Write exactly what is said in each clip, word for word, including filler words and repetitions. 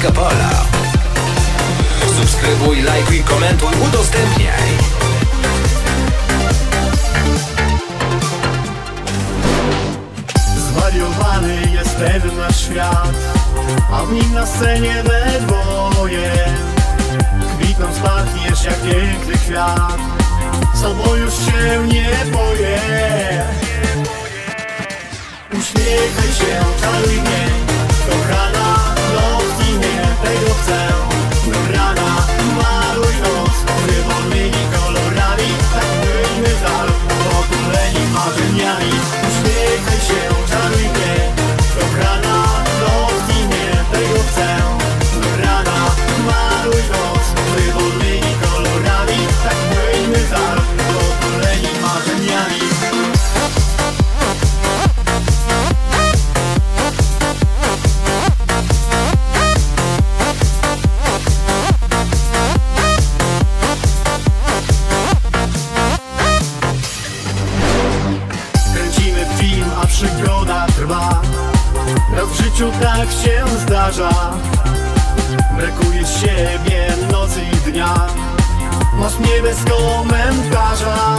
Disco Polo. Subskrybuj, lajkuj, komentuj, udostępniaj. Zwariowany jest ten nasz świat, a w nim na scenie we dwoje kwitnąc pachniesz jak piękny kwiat. Z tobą już się nie boję. Uśmiechaj się, czaruj mnie, kochana, noc ginie, tego chcę. Do rana maluj noc wolnymi kolorami, tak płyńmy w dal, otuleni marzeniami. Uśmiechaj się, czaruj mnie, kochana, noc ginie, tego chcę. Do rana maluj noc wolnymi kolorami, tak płyńmy w dal, otuleni marzeniami. Przygoda trwa, raz w życiu tak się zdarza. Brakuje z siebie nocy i dnia, masz mnie bez komentarza.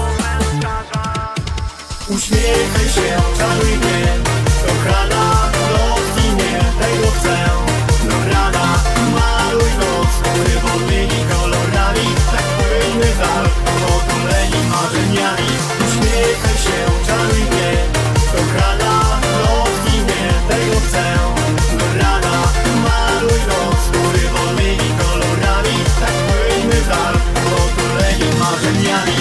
Uśmiechaj się, czaruj mnie, kochana, noc ginie, tego chcę. Do rana maluj noc wolnymi kolorami, tak płyńmy w dal, otuleni marzeniami. Uśmiechaj się, czaruj mnie, kochana, noc ginie, tego chcę. Do rana maluj noc wolnymi kolorami, tak płyńmy w dal, otuleni marzeniami.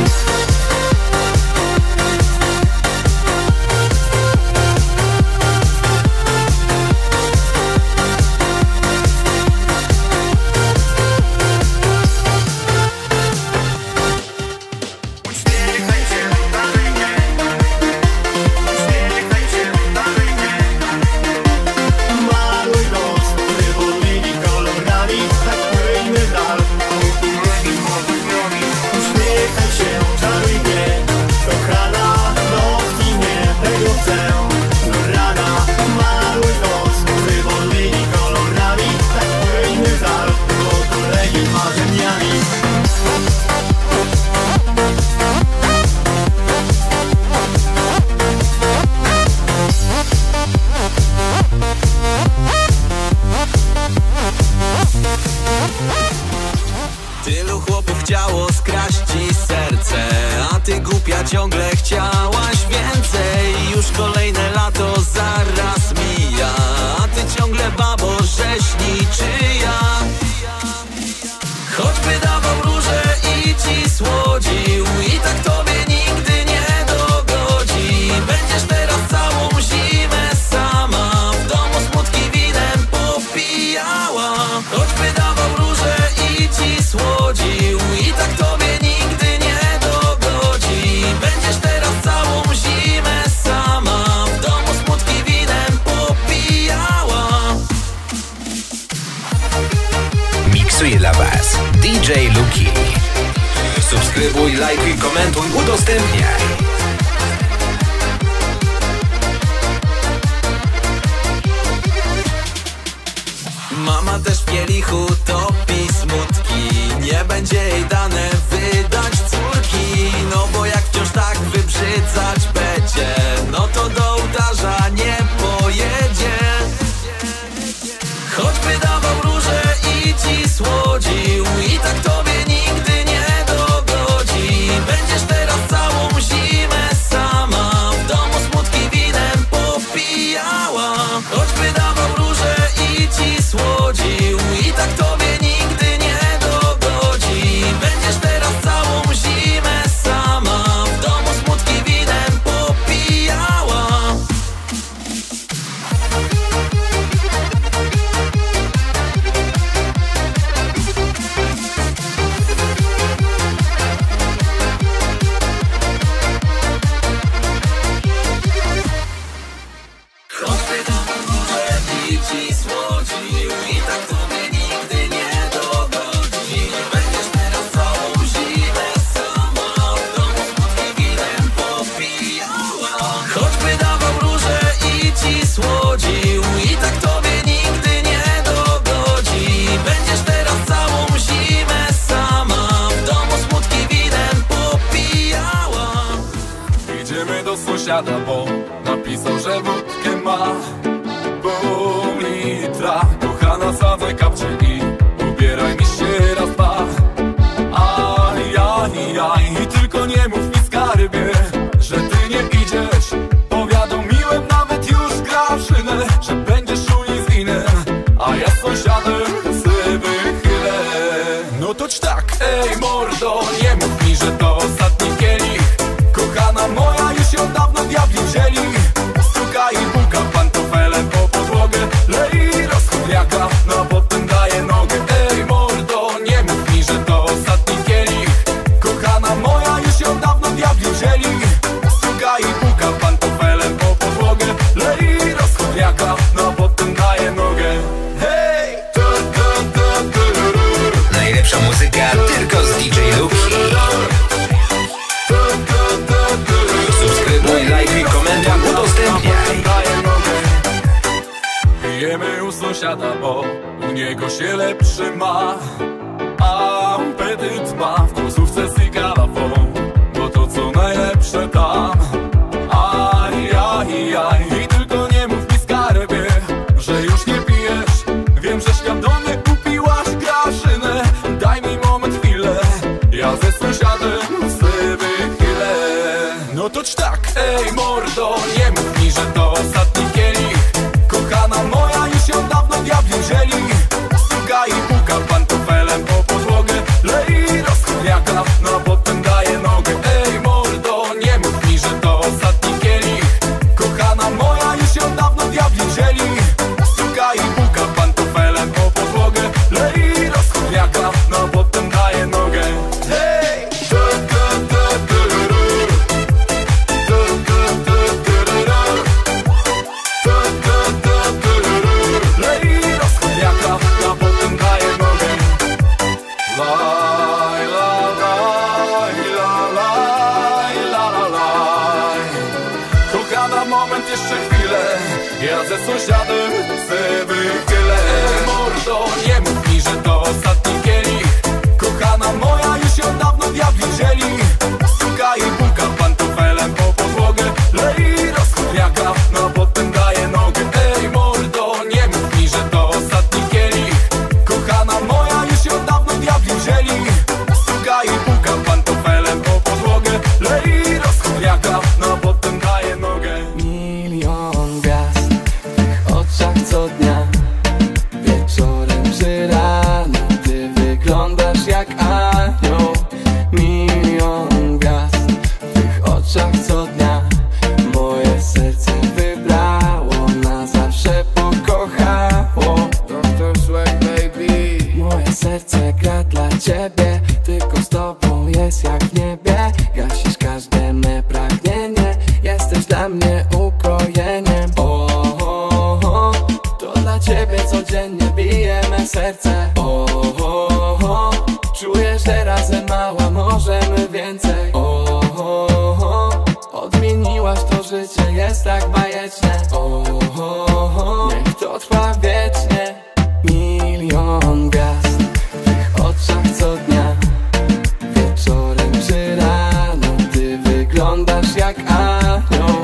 Tylu chłopów chciało skraść ci serce, a ty głupia ciągle chciałaś więcej. Już kolejne lato zaraz mija, a ty ciągle babo rzeźni czyja. Choćby dawał róże i ci słodził, i tak tobie nigdy nie dogodzi. Będziesz teraz całą zimę sama, w domu smutki winem popijała. Choćby dawał róże i ci słodził, i tak tobie nigdy nie dogodzi. Będziesz teraz całą zimę sama, w domu smutki winem popijała. Miksuje dla was D J Luki. Subskrybuj, lajkuj, komentuj, udostępniaj. Mama też w kielichu topi smutki, nie będzie jej dane wydać córki. No bo jak wciąż tak wybrzydzać będzie, no to do ołtarza nie pojedzie. Choćby dawał róże i ci słodził, i tak tobie nigdy nie dogodzi. Będziesz teraz całą zimę Idziemy do sąsiada, bo napisał, że wódkę ma pół litra. Kochana, sadzaj kapcie i ubieraj mi się raz, dwa. Aj, aj, aj, i tylko nie mów mi, skarbie, że ty nie idziesz. Powiadomiłem nawet już Grażynę, że będziesz u niej z winem, a ja z sąsiadem se wychylę. No to tak, ej mordo, nie mów mi, że to ostatni kielich. Kochana moja, już ją dawno diabli wzięli. Stuka i puka pantofelem po podłogę, lej rozchudniaka, no potem daje nogę. Ej mordo, nie mów mi, że to ostatni kielich. Kochana moja, już ją dawno diabli wzięli. Stuka i puka pantofelem po podłogę, lej rozchudniaka, no potem daje nogę. Hej! Najlepsza muzyka tylko z D J Luki. Subskrybuj, lajkuj, komentuj, udostępniaj. Pijemy u sąsiada, bo u niego się lepszy ma. A apetyt ma w głosówce cygalafon, bo to co najlepsze tam. Aj, aj, aj, i tylko nie mów mi, skarbie, że już nie pijesz. Wiem, że świadomie upiłaś Grażynę. Daj mi moment, chwilę, ja ze sąsiadem se wychylę. No to tak, ej mordo, nie mów mi, że to ostatni kielich. Kochana moja, już ją dawno diabli wzięli. Stuka i puka pantofelem po podłogę, lej rozchudniaka, no potem daje nogę. Ej mordo, nie mów mi, że to ostatni kielich. Kochana moja, już ją dawno diabli wzięli. Stuka i puka pantofelem po podłogę, lej rozchudniaka, no potem daje nogę. Hej! Lej rozchudniaka, no potem daje nogę. Laj, la, laj, la, laj, la, la, laj. Kochana, moment, jeszcze chwilę, ja ze sąsiadem se wychylę. Mordo, nie mów mi, że to ostatni kielich. Kochana moja, już ją dawno diabli wzięli. Stuka i puka pantofelem po podłogę, lej rozchudniaka, no potem daje nogę. Ej mordo, nie mów mi, że to ostatni kielich. Kochana moja, już ją dawno diabli wzięli. Stuka i puka pantofelem po podłogę, lej rozchudniaka, no potem daje nogę. Milion gwiazd w tych oczach co dnia, wieczorem czy rano, ty wyglądasz jak anioł. Milion gwiazd w tych oczach co dnia, moje serce wybrało, na zawsze pokochało. doktor Swag baby, moje serce gra dla ciebie, tylko z tobą jest jak w niebie. Gasisz każde me pragnienie, jesteś dla mnie ukojeniem. O, o, o, to dla ciebie codziennie bije me serce. O, o, o, czuję, że razem mała możemy więcej. O, o, o, odmieniłaś to życie, jest tak bajeczne. O, o, o, niech to trwa wiecznie. Milion gwiazd w tych oczach co dnia, wieczorem czy rano, ty wyglądasz jak anioł.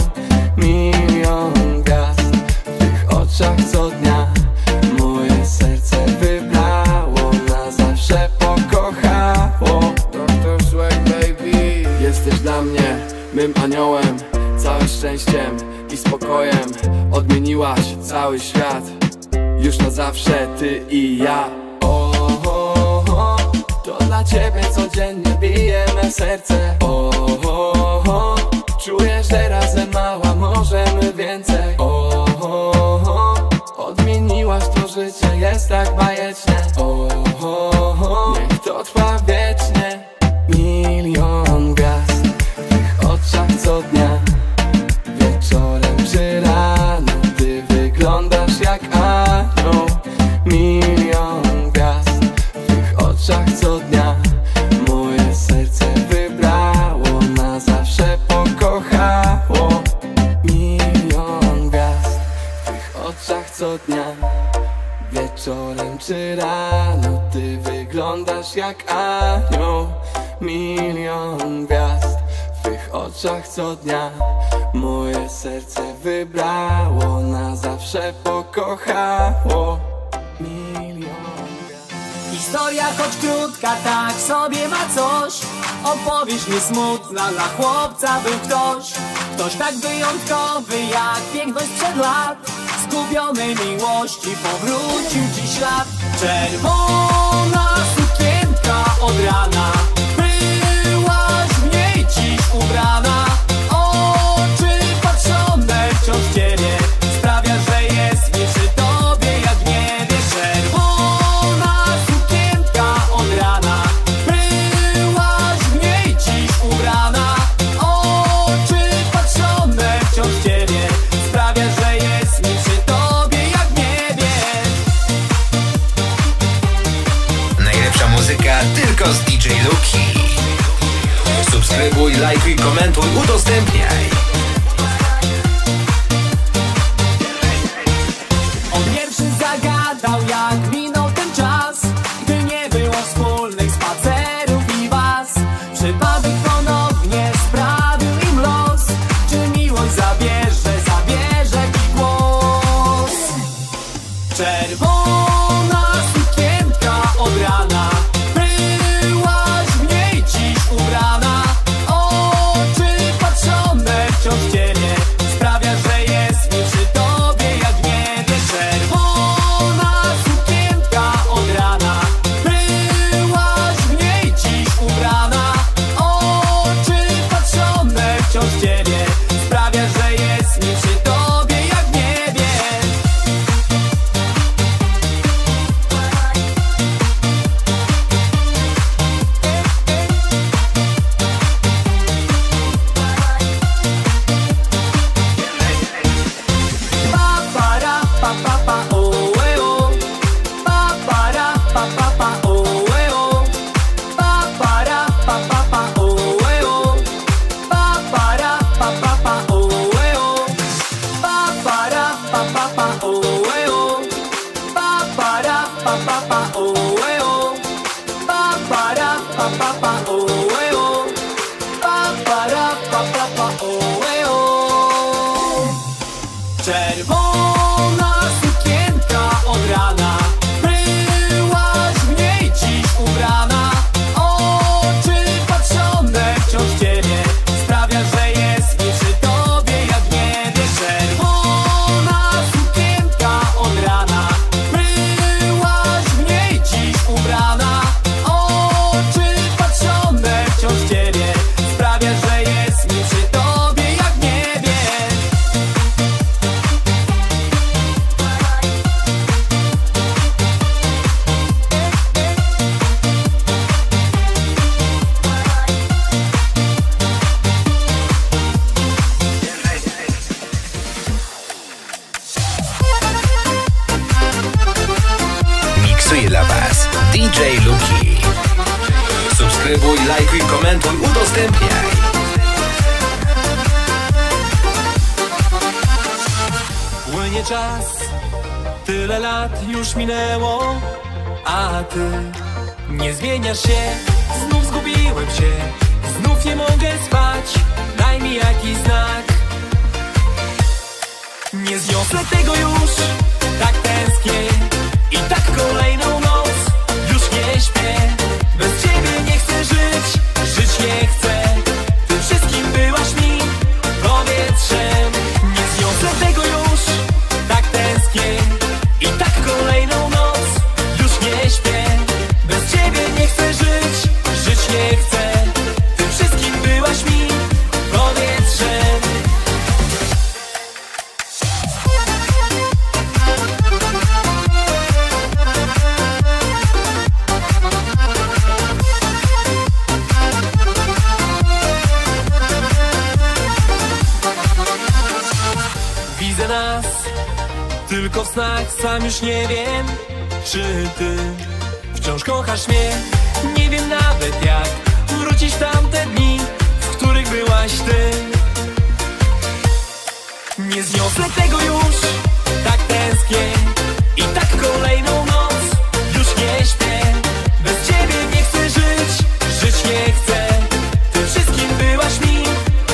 Milion gwiazd w tych oczach co dnia, moje serce wybrało, na zawsze pokochało. doktor Swag baby, jesteś dla mnie mym aniołem, całym szczęściem i spokojem. Odmieniłaś cały świat, już na zawsze ty i ja. O, o, o, to dla ciebie codziennie bije me serce. O, o, o, czuję, że razem mała możemy więcej. O, o, o, odmieniłaś to życie, jest tak bajeczne. O, o, o, niech to trwa wiecznie. Milion gwiazd w tych oczach co dnia, wieczorem czy rano, ty wyglądasz jak anioł. Milion gwiazd w tych oczach co dnia, moje serce wybrało, na zawsze pokochało. Milion gwiazd w tych oczach co dnia, wieczorem czy rano, ty wyglądasz jak anioł. Milion gwiazd w twych oczach co dnia. Moje serce wybrało, na zawsze pokochało milion. Historia choć krótka, tak sobie ma coś. Opowieść niesmutna, dla chłopca był ktoś. Ktoś tak wyjątkowy jak piękność sprzed lat. Zgubiony miłości powrócił dziś lat. Czerwona sukienka od rana, byłaś w niej dziś ubrana. Oczy patrzone wciąż w ciebie sprawia, że jest mi przy tobie jak w niebie. Czerwona sukienka od rana, byłaś w niej dziś ubrana. Oczy patrzone wciąż w ciebie sprawia, że jest mi przy tobie jak w niebie. Najlepsza muzyka tylko z D J Luki. Subskrybuj, lajkuj, komentuj, udostępniaj. On pierwszy zagadał, jak minął ten czas, gdy nie było wspólnych spacerów i was. Przypadek ponownie sprawił im los. Czy miłość zabierze, zabierze mi głos? Czerwona sukienka od rana, byłaś w niej dziś ubrana. Oczy patrzone wciąż w ciebie sprawia, że jest mi przy tobie jak w niebie. Czerwona sukienka od rana, byłaś w niej dziś ubrana. Oczy patrzone wciąż w ciebie sprawia, że jest mi przy tobie jak w niebie. Pa para pa pa pa oh eh oh. Pa para pa pa pa oh eh oh. Pa para pa pa pa oh eh oh. Pa para pa pa pa oh eh oh. Pa para pa pa pa oh eh oh. Pa para pa pa pa oh eh oh. Pa para pa pa pa oh eh oh. Pa para pa pa pa oh eh oh. Czerwona sukienka od rana, byłaś w niej dziś ubrana. Oczy patrzone wciąż w ciebie sprawia, że jest mi przy tobie jak w niebie. Czerwona sukienka od rana, byłaś w niej dziś ubrana. Oczy patrzone wciąż w ciebie sprawia, że jest mi przy tobie jak w niebie. Miksuje dla was D J Luki. Subskrybuj, lajkuj, komentuj, udostępniaj. Płynie czas, tyle lat już minęło, a ty nie zmieniasz się. Znów zgubiłem się, znów nie mogę spać. Daj mi jakiś znak. Nie zniosę tego już, tak tęsknię. I tak kolejną noc już nie śpię. Bez ciebie nie chcę żyć, żyć nie chcę. Ty wszystkim byłaś mi powietrzem. Nie zniosę tego już, tak tęsknię. I tak kolejną noc już nie śpię. Bez ciebie nie chcę żyć, żyć nie chcę. Ty wszystkim byłaś mi powietrzem. Widzę nas tylko w snach, sam już nie wiem, czy ty wciąż kochasz mnie. Nie wiem nawet jak wrócić w tamte dni, w których byłaś ty. Nie zniosę tego już, tak tęsknię. I tak kolejną noc już nie śpię. Bez ciebie nie chcę żyć, żyć nie chcę. Ty wszystkim byłaś mi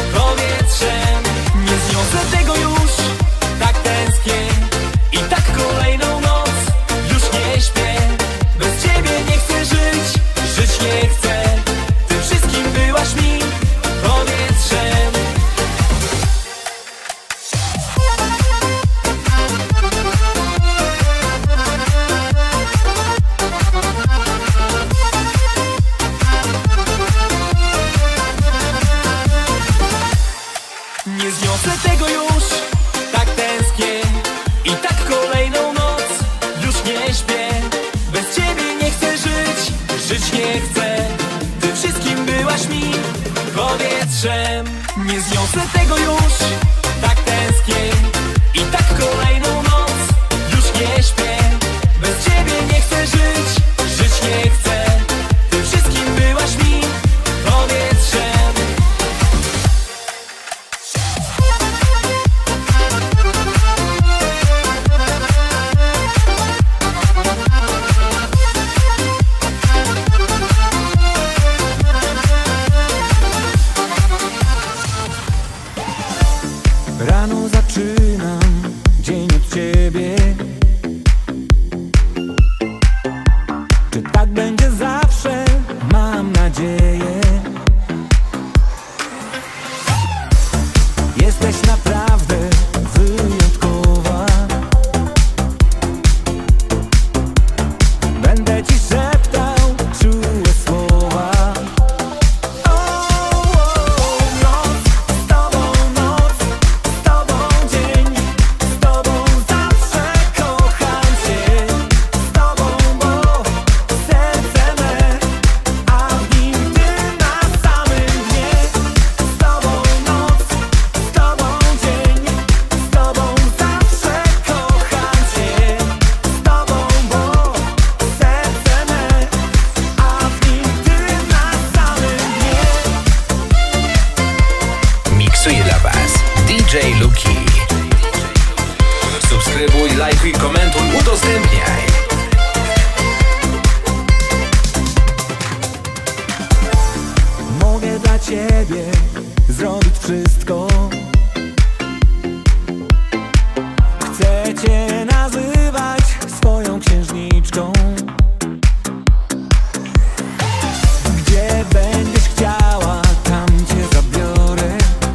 Nie zniosę tego już, tak tęsknię i tak kolejną noc już nie śpię. Bez ciebie nie chcę żyć, żyć nie chcę. Ty wszystkim byłaś mi powietrzem. Nie zniosę tego już, tak tęsknię i tak kolejną noc już nie śpię. Bez ciebie nie chcę żyć, żyć nie chcę. Ty wszystkim byłaś mi powietrzem. Rano zaczynam dzień od ciebie. Czy tak będzie zawsze? Mam nadzieję. Jesteś naprawdę wyjątkowa. Będę ci szeptał czułe słowa. O, o, noc z tobą, noc z tobą, dzień z tobą, zawsze kocham cię. Z tobą, bo serce me, a w nim ty na samym dnie. Z tobą noc, z tobą dzień, z tobą zawsze kocham cię. Z tobą, bo serce me, a w nim ty na samym dnie. Miksuje dla Was D J Luki. Subskrybuj, lajkuj, komentuj, udostępniaj. Mogę dla ciebie zrobić wszystko. Chcę cię nazywać swoją księżniczką. Gdzie będziesz chciała, tam cię zabiorę.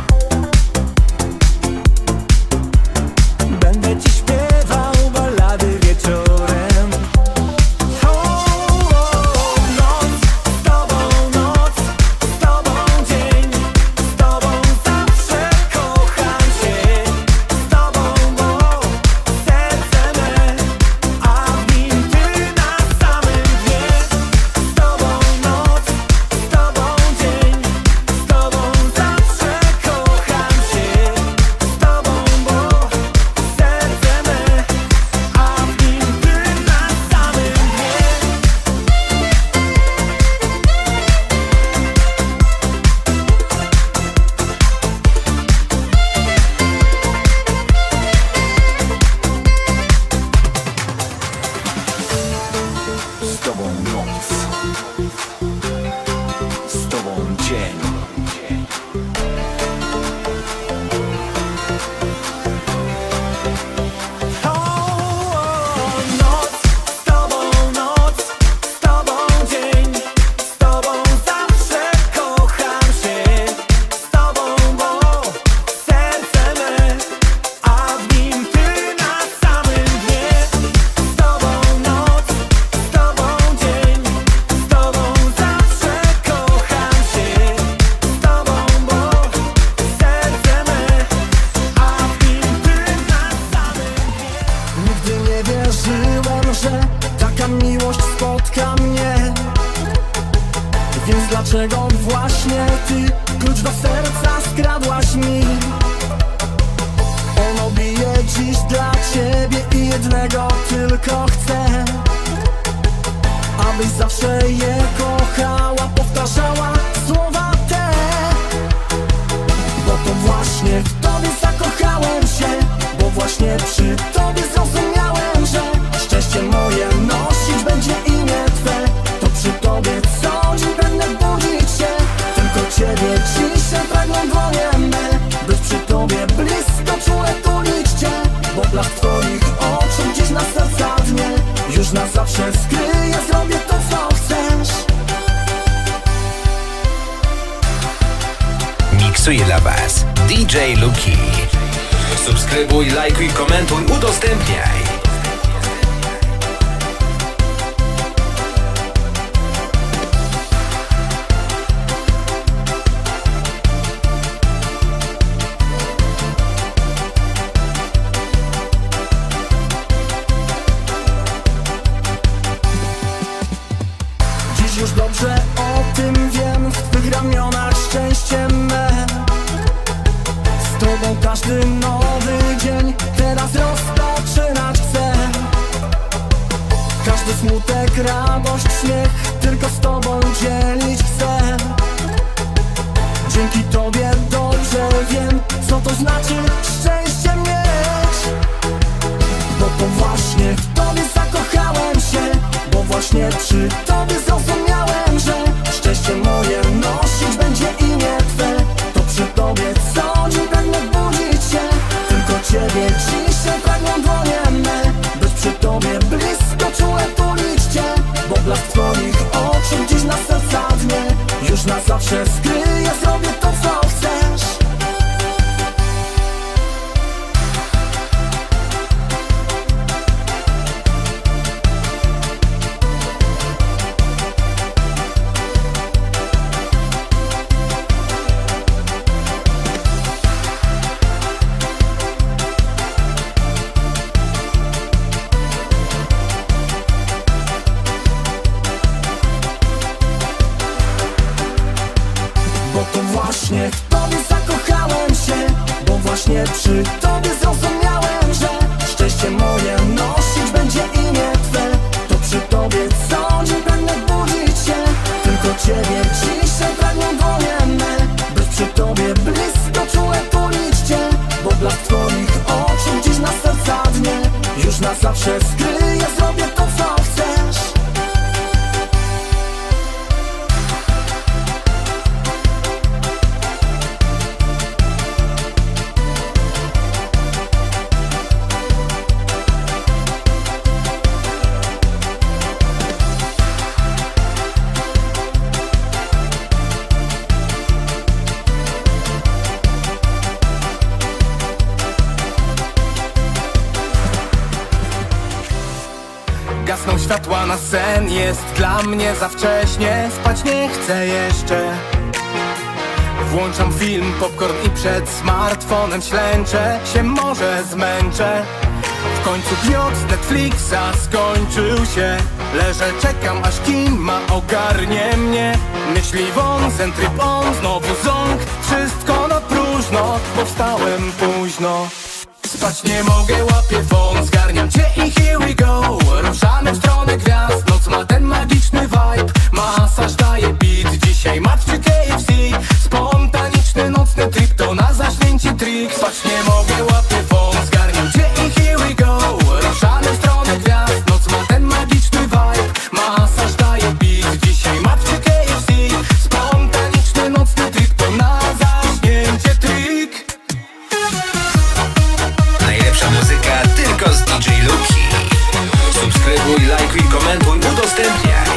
Będę ci śpiewał ballady wieczorem. O, o, noc z tobą, noc z tobą, dzień z tobą, zawsze kocham cię. Z tobą, bo serce me, a w nim ty na samym dnie. Z tobą noc, z tobą dzień, z tobą zawsze kocham cię. Z tobą, bo serce me, a w nim ty na samym dnie. Z tobą noc, z tobą dzień. O, o, noc z tobą, noc z tobą, dzień z tobą, zawsze kocham się. Z tobą, bo serce me, a w nim ty na samym dnie. Z tobą noc, z tobą dzień, z tobą zawsze kocham się. Z tobą, bo serce me, a w nim ty na samym dnie. Nigdy nie wierzyłem, że taka miłość spotka mnie. Więc dlaczego właśnie ty klucz do serca skradłaś mi? Ono bije dziś dla ciebie i jednego tylko chcę, abyś zawsze je kochała, powtarzała słowa te. Bo to właśnie w tobie zakochałem się, bo właśnie przy tobie zrozumiałem, że szczęście moje nosić będzie imię twe. To przy tobie co dzień będę budzić się, tylko ciebie ciszę pragną dłonie me. Być przy tobie blisko, czule tulić cię, bo blask twoich oczu gdzieś na serca dnie. Już na zawsze skryję, zrobię to co chcesz. Miksuje dla Was D J Luki. Subskrybuj, lajkuj, komentuj, udostępniaj. tobą każdy nowy dzień teraz rozpoczynać chcę. Każdy smutek, radość, śmiech tylko z tobą dzielić chcę. Dzięki tobie dobrze wiem, co to znaczy szczęście mieć. Bo to właśnie w tobie zakochałem się, bo właśnie przy tobie zrozumiałem, że szczęście moje nosić będzie imię twe. To przy tobie co dzień pragnę budzić się, tylko ciebie ciszę pragną dłonie me. Być przy tobie blisko czułe tulić cię, bo blask twoich oczu dziś na serca dnie. Już na zawsze skryję, zrobię to co chcesz. Właśnie w tobie zakochałem się, bo właśnie przy tobie zrozumiałem, że szczęście moje nosić będzie imię twe. To przy tobie co dzień pragnę budzić się, tylko ciebie ciszę pragną dłonie me. Być przy tobie blisko czułe tulić cię, bo blask twoich oczu dziś na serca dnie. Już na zawsze skryję, zrobię to co chcesz. Gasną światła na sen, jest dla mnie za wcześnie. Spać nie chcę jeszcze. Włączam film, popcorn i przed smartfonem ślęczę się, może zmęczę. W końcu gniot z Netflixa skończył się. Leżę, czekam aż kin ma ogarnie mnie. Myśli won, ten tryb on, znowu ząg. Wszystko na próżno, bo wstałem późno. Spać nie mogę, łapię fon, zgarniam cię i here we go. Ruszamy w stronę gwiazd, noc ma ten magiczny vibe. Masaż daje beat, dzisiaj match czy K F C. Spontaniczny nocny trip to na zaśnięcie trik. Spać nie mogę, łapię fon, zgarniam cię i here we go. Ruszamy w stronę gwiazd, noc ma ten magiczny vibe. Masaż daje beat, dzisiaj match czy K F C. Spontaniczny nocny trip to na zaśnięcie trik. Najlepsza muzyka tylko z D J Luki. Subskrybuj, lajkuj, komentuj, udostępniaj.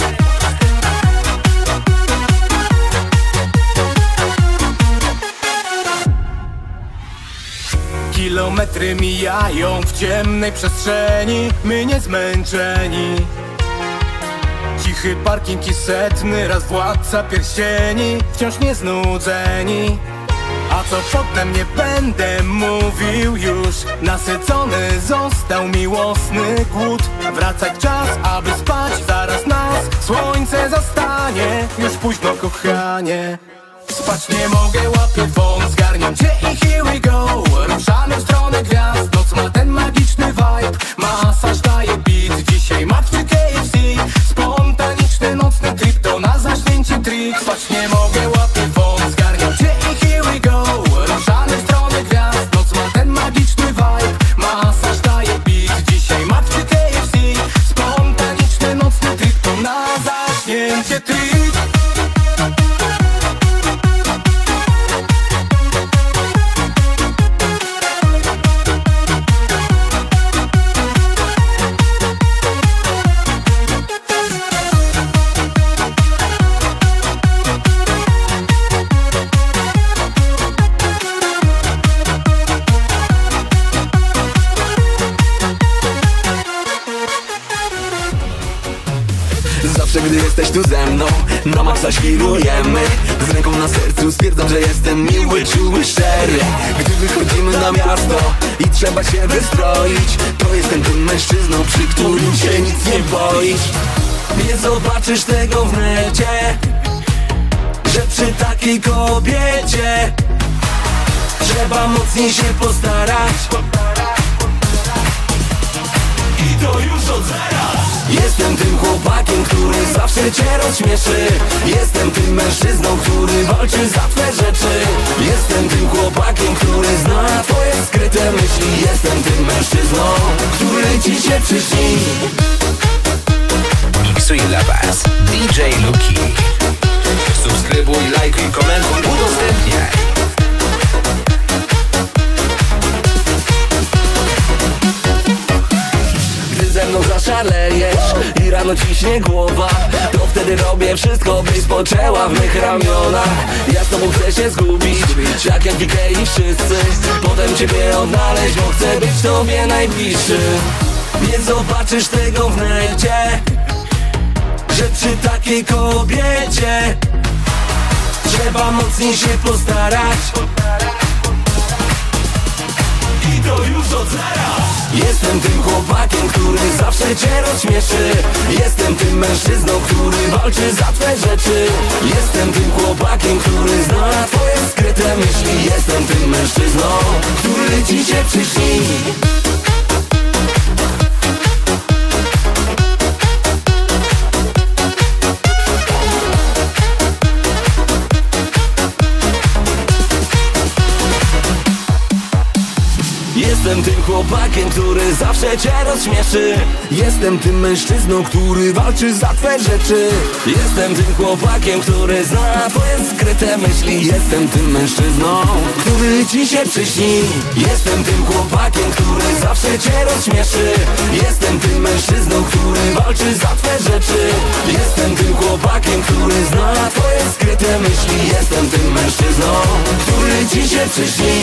Kilometry mijają w ciemnej przestrzeni, my nie zmęczeni. Cichy parking i setny raz władca pierścieni, wciąż nie znudzeni. A co potem nie będę mówił już. Nasycony został miłosny głód. Wracać czas, aby spać, zaraz nas słońce zastanie. Już późno, kochanie. Spać nie mogę, łapię fon, zgarniam cię i here we go. Ruszamy w stronę gwiazd, noc ma ten magiczny vibe. Masaż daje beat, dzisiaj match czy K F C. Spontaniczny nocny trip to na zaśnięcie trik. Spać nie mogę, łapię fon, zgarniam cię i here we go. Ruszamy w stronę gwiazd, noc ma ten magiczny vibe. Masaż daje beat, dzisiaj match czy K F C. Spontaniczny nocny trip to na zaśnięcie trik. Zawsze gdy jesteś tu ze mną, na maksa świrujemy. Z ręką na sercu stwierdzam, że jestem miły, czuły, szczery. Gdy wychodzimy na miasto i trzeba się wystroić, to jestem tym mężczyzną, przy którym się nic nie boisz. Nie zobaczysz tego w necie, że przy takiej kobiecie, że trzeba mocniej się postarać. I to już od zera. Jestem tym chłopakiem, który zawsze cię rozśmieszy. Jestem tym mężczyzną, który walczy za twe rzeczy. Jestem tym chłopakiem, który zna twoje skryte myśli. Jestem tym mężczyzną, który ci się przyśni. Miksuj dla was D J Luki. Subskrybuj, lajkuj, komentuj, udostępniaj. Gdy ze mną zaszalejesz i rano ciśnie głowa, to wtedy robię wszystko, byś spoczęła w mych ramionach. Ja z tobą chcę się zgubić, tak jak w Ikei wszyscy. Potem ciebie odnaleźć, bo chcę być tobie najbliższy. Nie zobaczysz tego w necie, że przy takiej kobiecie trzeba mocniej się postarać. I to już od zera. Jestem tym chłopakiem, który zawsze cię rozśmieszy. Jestem tym mężczyzną, który walczy za twe rzeczy. Jestem tym chłopakiem, który zna twoje skryte myśli. Jestem tym mężczyzną, który ci się przyśni. Jestem tym chłopakiem, który zawsze cię rozśmieszy. Jestem tym mężczyzną, który walczy za twe rzeczy. Jestem tym chłopakiem, który zna twoje skryte myśli. Jestem tym mężczyzną, który ci się przyśni. Jestem tym chłopakiem, który zawsze cię rozśmieszy. Jestem tym mężczyzną, który walczy za twe rzeczy. Jestem tym chłopakiem, który zna twoje skryte myśli. Jestem tym mężczyzną, który ci się przyśni.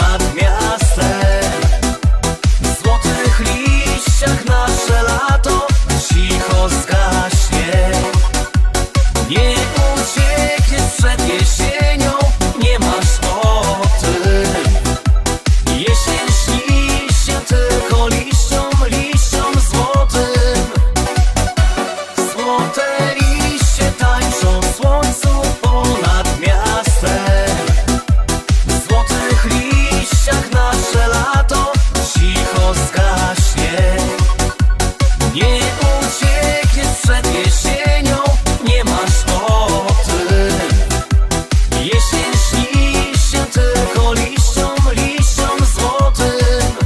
nasze lato. przed jesienią, nie masz o tym. Jesień śni się tylko liściom, liściom złotym.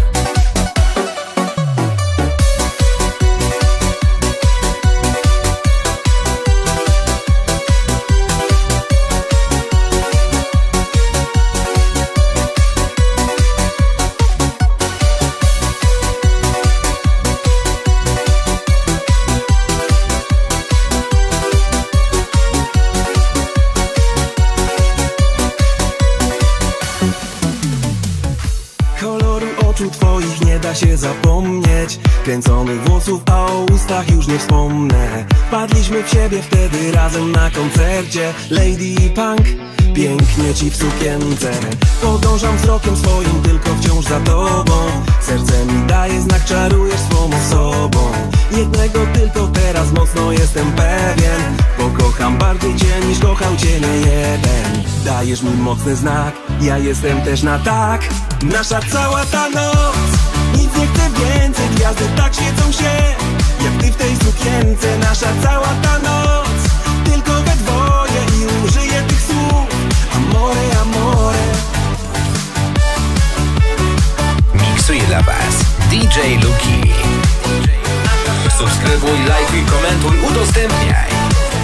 Koloru oczu twoich nie da się zapomnieć, kręconych włosów, a o ustach już nie wspomnę. Padliśmy w siebie wtedy razem na koncercie. Lady Punk, pięknie ci w sukience. Podążam wzrokiem swoim tylko wciąż za tobą. Serce mi daje znak, czarujesz swą osobą. Jednego tylko teraz mocno jestem pewien: pokocham bardziej cię niż kochał cię nie jeden. Dajesz mi mocny znak, ja jestem też na tak. Nasza cała ta noc, nic nie chcę więcej. Gwiazdy tak świecą się, jak ty w tej sukience. Nasza cała ta noc, tylko we dwoje i użyję tych słów: amore, amore. Miksuje dla was D J Luki. Subskrybuj, lajkuj, komentuj, udostępniaj.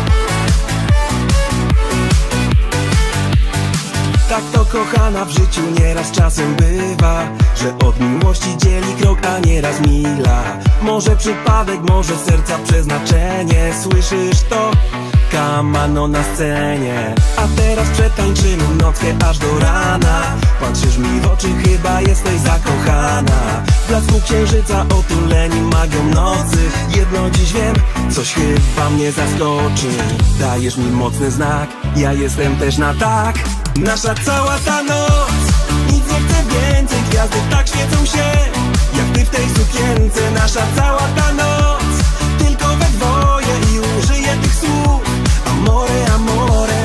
Tak to kochana w życiu nieraz czasem bywa, że od miłości dzieli krok, a nieraz mila. Może przypadek, może serca przeznaczenie. Słyszysz to? Kamano na scenie. A teraz przetańczymy nockę aż do rana. Patrzysz mi w oczy, chyba jesteś zakochana. W blasku księżyca, otuleni magią nocy. Jedno dziś wiem, coś chyba mnie zaskoczy. Dajesz mi mocny znak, ja jestem też na tak. Nasza cała ta noc, nic nie chcę więcej. Gwiazdy tak świecą się, jak ty w tej sukience. Nasza cała ta noc, tylko we dwoje i użyję tych słów: amore, amore.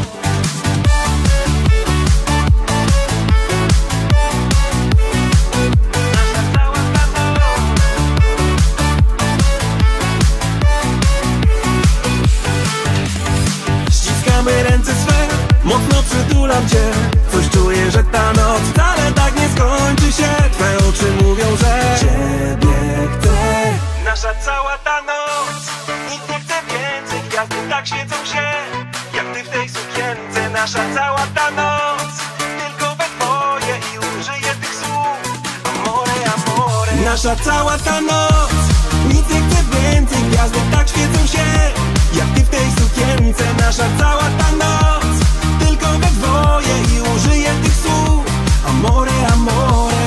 Ściskamy ręce swe, mocno przytulam cię. Coś czuję, że ta noc wcale tak nie skończy się. Twe oczy mówią, że ciebie chcę. Nasza cała ta noc, nic nie chcę więcej. Gwiazdy tak świecą się, jak ty w tej sukience. Nasza cała ta noc, tylko we dwoje i użyję tych słów: amore, amore. Nasza cała ta noc, nic nie chcę więcej. Gwiazdy tak świecą się, jak ty w tej sukience. Nasza cała ta noc, tylko we dwoje i użyję tych słów: amore, amore.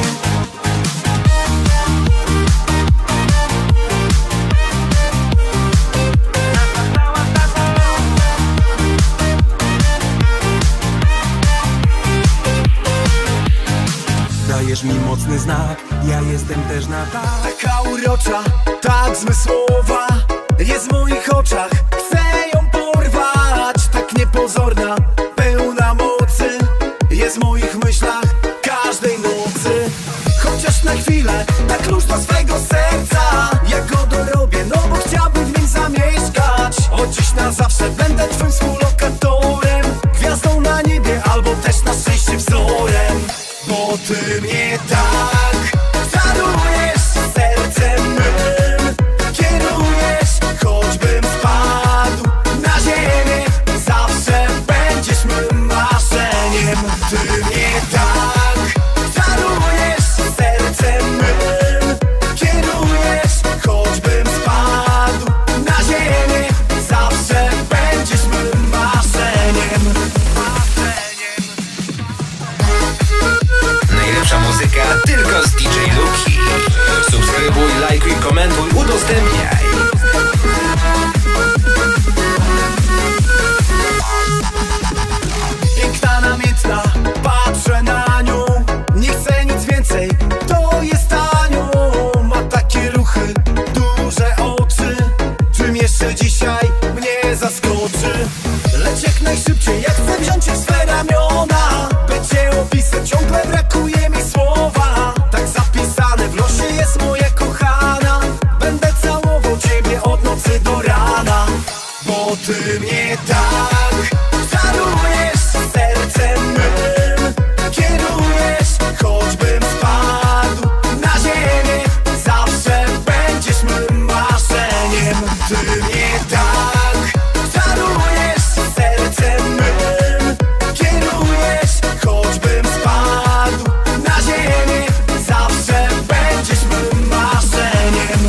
Dajesz mi mocny znak, ja jestem też na tak. Taka urocza, tak zmysłowa, jest w moich oczach. Chcę ją porwać, tak niepozorna, pełna mocy. Jest w moich myślach każdej nocy. Chociaż na chwilę, tak klucz do swego serca. Ja go dorobię, no bo chciałbym w nim zamieszkać. Od dziś na zawsze będę twym współlokatorem, gwiazdą na niebie albo też na szczęście wzorem. Bo ty mnie tak czarujesz, sercem mym kierujesz. Choćbym spadł na ziemię, zawsze będziesz mym marzeniem. Ty mnie tak czarujesz, sercem mym ty mnie tak czarujesz sercem mym. Kierujesz, choćbym spadł na ziemię, zawsze będziesz mym marzeniem. Ty mnie tak czarujesz sercem mym. Kierujesz, choćbym spadł na ziemię, zawsze będziesz mym marzeniem.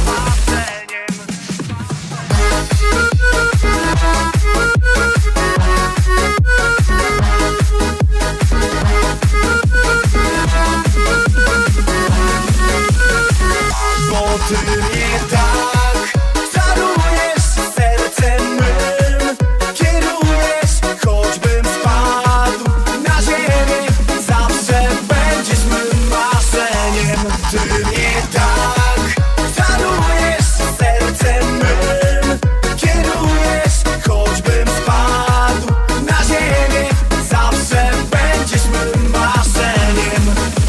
Bo ty mnie tak czarujesz sercem mym. Kierujesz, choćbym spadł na ziemię, zawsze będziesz mym marzeniem. Ty mnie tak czarujesz sercem mym. Kierujesz, choćbym spadł na ziemię, zawsze będziesz mym marzeniem.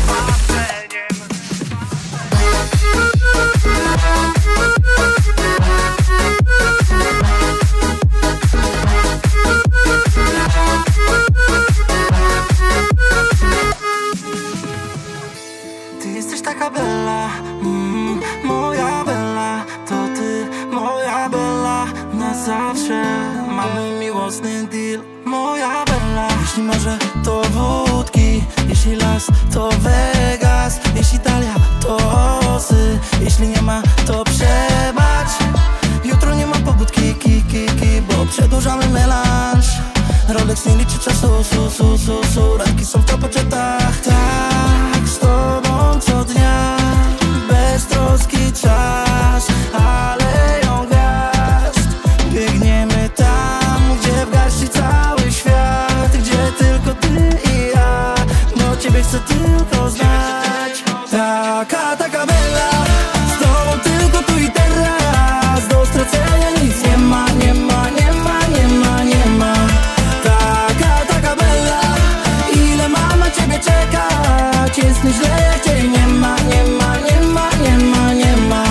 Ty jesteś taka bella, mm, moja bella. To ty, moja bella, na zawsze. Mamy miłosny deal, moja bella. Jeśli morze to wódki, jeśli las to Vegas, jeśli talia to osy, jeśli nie ma to przebacz. Jutro nie ma pobudki, ki, ki, ki, bo przedłużamy melanż. Rolex nie liczy czasu, su, su, su, su. Ranki są w topoczetach. Tak, z tobą co dnia, beztroski czas, aleją gwiazd. Biegniemy tam, gdzie w garści cały świat, gdzie tylko ty i ja, bo ciebie chcę tylko znać. Taka, taka bella, z tobą tylko tu i teraz. Do stracenia nic nie ma, nie ma, nie ma, nie ma, nie ma. Taka, taka bella, ile mam na ciebie czekać. Jest mi źle, jak cię nie ma, nie ma, nie ma, nie ma, nie ma.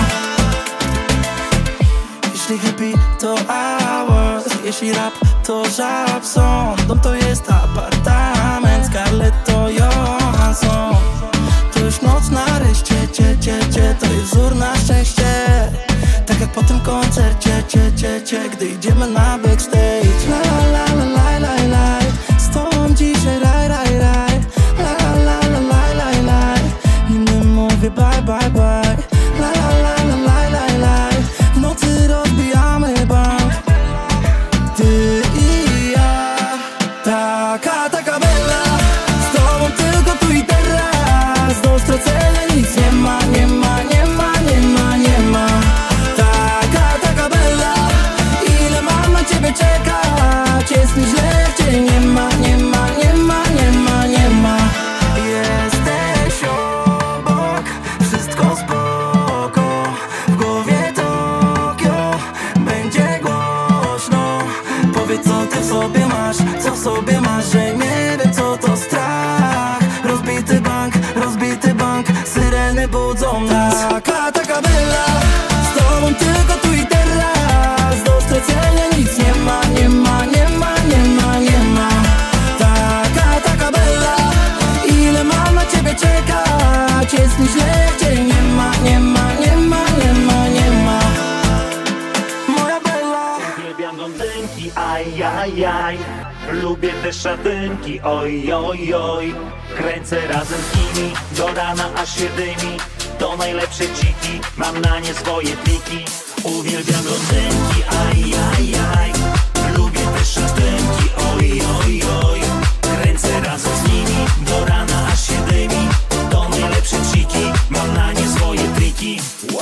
Jeśli hippie to hours, jeśli rap to żab są. Dom to jest apartament, Scarlett to Johansson. To już noc nareszcie, cie, cie, cie. To jest wzór na szczęście. Tak jak po tym koncercie, cie, cie, cie. Gdy idziemy na backstage. La la la la la la la. Z tobą dzisiaj raj, raj, raj. La la la la la la la. Innym mówię bye, bye, bye. La la la la la la la. W nocy rozbijamy bank, ty i ja. Taka, taka bella, z tobą tylko tu i teraz. Do stracenia nic nie ma, nie ma, nie ma, nie ma, nie ma. Taka, taka bella, ile mam na ciebie czekać. Jest mi źle, jak cię nie ma, nie ma, nie ma, nie ma, nie ma. Jesteś obok, wszystko spoko. W głowie Tokio, będzie głośno. Powiedz co ty w sobie masz, co w sobie masz, że nie wiem co to strach. Rozbity bank, rozbity bank, syreny budzą nas. Taka, taka bella, z tobą tylko tu i teraz. Do stracenia nic nie ma, nie ma, nie ma, nie ma, nie ma. Taka, taka bella, ile mam na ciebie czekać. Jest mi źle, jak cię nie ma, nie ma, nie ma, nie ma, nie ma. Moja bella. Uwielbiam blondynki, aj, aj, aj. Lubię te szatynki, oj, oj, oj. Kręcę razem z nimi, do rana aż się dymi. To najlepsze ciki, mam na nie swoje pliki. Uwielbiam blondynki, aj, aj, aj. Lubię te szatynki, oj, oj, oj. Kręcę razem z nimi, do rana aż się dymi. To najlepsze ciki, mam na nie swoje pliki.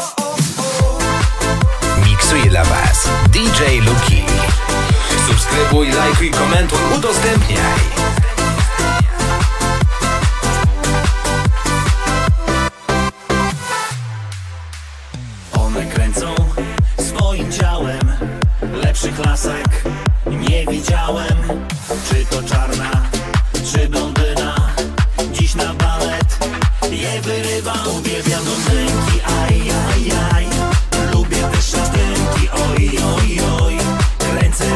Miksuje dla Was D J Luki. Subskrybuj, lajkuj, komentuj, udostępniaj. One kręcą swoim ciałem, lepszych lasek nie widziałem. Czy to czarna, czy blondyna, dziś na balet je wyrywa. Uwielbiam blondynki, aj, aj, aj. Lubię te szatynki, oj, oj, oj. Kręcę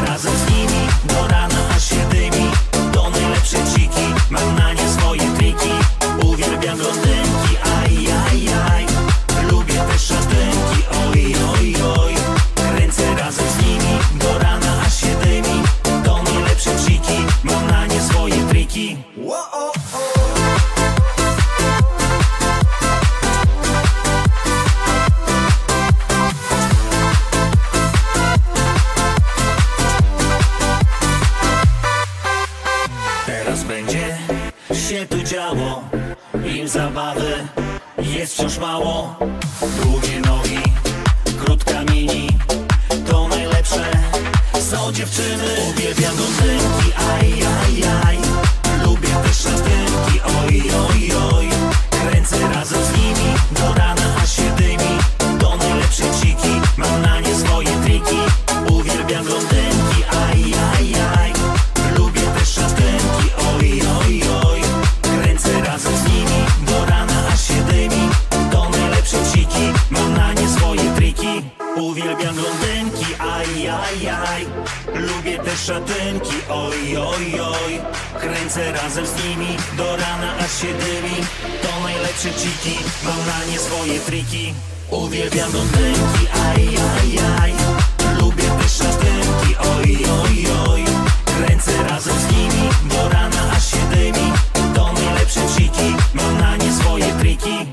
zabawy jest wciąż mało. Długie nogi, krótka mini, to najlepsze są dziewczyny. Uwielbiam blondynki, aj, aj, aj. Lubię też szatynki, oj, oj, oj. Kręcę razem z nimi do rana, aż się dymi. To najlepsze ciki, mam na nie swoje triki. Uwielbiam blondynki, aj, aj, aj. Lubię też szatynki, oj, oj, oj. Kręcę razem z nimi do rana, aż się dymi. To najlepsze ciki, mam na nie swoje triki. Uwielbiam blondynki, aj, aj, aj. Lubię też szatynki, oj, oj, oj. Kręcę razem z nimi do rana, aż się dymi. To najlepsze ciki, mam na nie swoje triki. Uwielbiam blondynki, aj, aj, aj. Lubię też szatynki, oj, oj, oj. Kręcę razem z nimi do rana, aż się dymi. To najlepsze ciki, mam na nie swoje triki.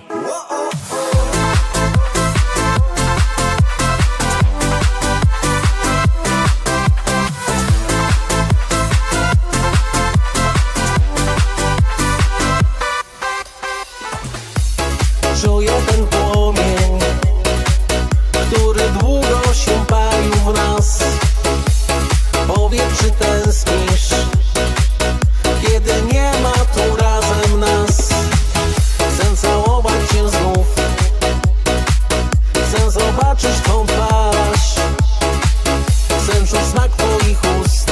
Czuję ten płomień, który długo się palił w nas. Powiedz, czy tęsknisz, kiedy nie ma tu razem nas. Chcę całować cię znów, chcę zobaczyć twą twarz. Chcę czuć smak twoich ust,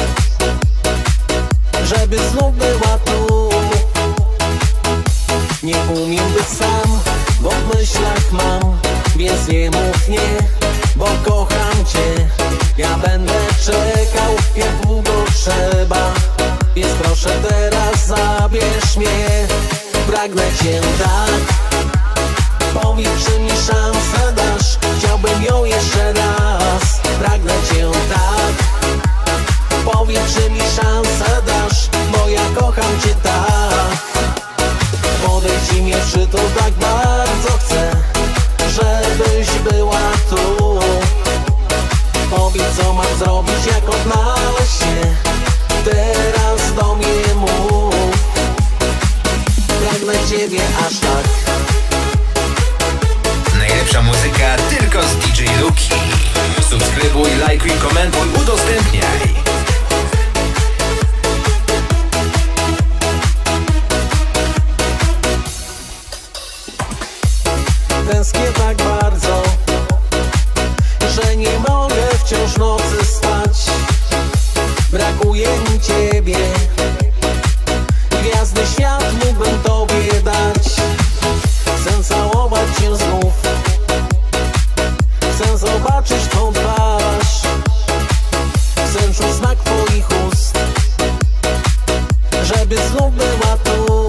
żeby znów była tu. Nie umiem być sam, bo w myślach mam, więc nie mów nie, bo kocham cię. Ja będę czekał, jak długo trzeba, więc proszę teraz zabierz mnie. Pragnę cię tak, powiedz, czy mi szansę dasz. Chciałbym ją jeszcze raz. Pragnę cię tak, powiedz, czy mi szansę dasz, bo ja kocham cię tak. Podejdź i mnie przytul, tak bardzo chcę, żebyś była tu. Powiedz, co mam zrobić, jak odnaleźć się. Teraz do mnie mów. Pragnę ciebie aż tak. Najlepsza muzyka tylko z D J Luki. Subskrybuj, lajkuj, komentuj, udostępniaj. Tęsknię tak bardzo, że nie mogę wciąż nocy spać. Brakuje mi ciebie, gwiazdy świat mógłbym tobie dać. Chcę całować cię znów, chcę zobaczyć twą twarz. Chcę czuć smak twoich ust, żeby znów była tu.